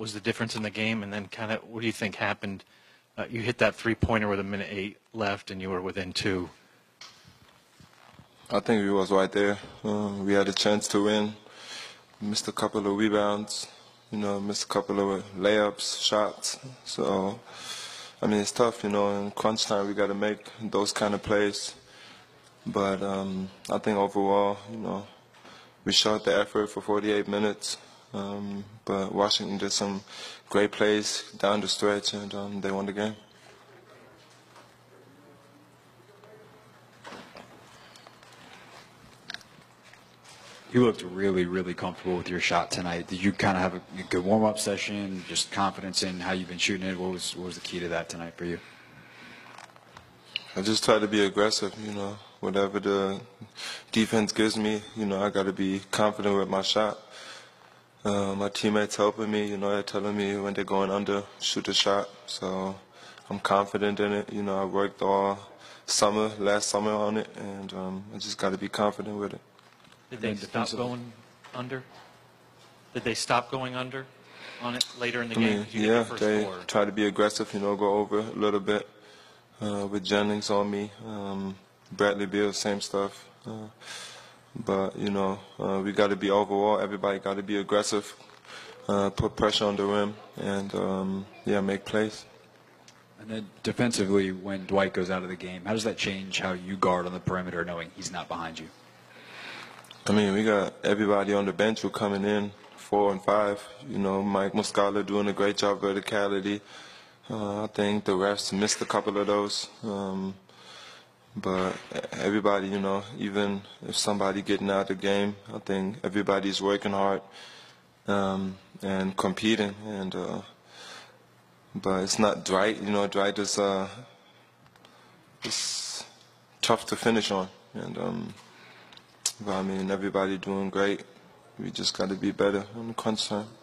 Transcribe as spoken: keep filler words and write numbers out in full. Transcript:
was the difference in the game, and then kind of what do you think happened? Uh, you hit that three-pointer with a minute eight left, and you were within two. I think we was right there. Uh, we had a chance to win. Missed a couple of rebounds, you know, missed a couple of layups, shots. So, I mean, it's tough, you know. In crunch time, we got to make those kind of plays. But um, I think overall, you know, we showed the effort for forty-eight minutes. Um, but Washington did some great plays down the stretch, and um, they won the game. You looked really, really comfortable with your shot tonight. Did you kind of have a good warm-up session, just confidence in how you've been shooting it? What was, what was the key to that tonight for you? I just try to be aggressive, you know. Whatever the defense gives me, you know, I got to be confident with my shot. Uh, my teammates helping me, you know, they're telling me when they're going under, shoot a shot. So I'm confident in it. You know, I worked all summer, last summer on it, and um, I just got to be confident with it. Did they stop going under? Did they stop going under on it later in the I game? mean, You yeah, the first they four. try to be aggressive, you know, go over a little bit uh, with Jennings on me. Um, Bradley Beal, same stuff. Uh, but, you know, uh, we got to be overall, everybody got to be aggressive, uh, put pressure on the rim, and, um, yeah, make plays. And then defensively, when Dwight goes out of the game, how does that change how you guard on the perimeter knowing he's not behind you? I mean, we got everybody on the bench who coming in, four and five. You know, Mike Muscala doing a great job verticality. Uh, I think the refs missed a couple of those. Um, but everybody, you know, even if somebody getting out of the game, I think everybody's working hard um, and competing. And uh, but it's not Dwight. You know, Dwight is uh, it's tough to finish on. And um, but I mean, everybody doing great. We just got to be better on the crunch time.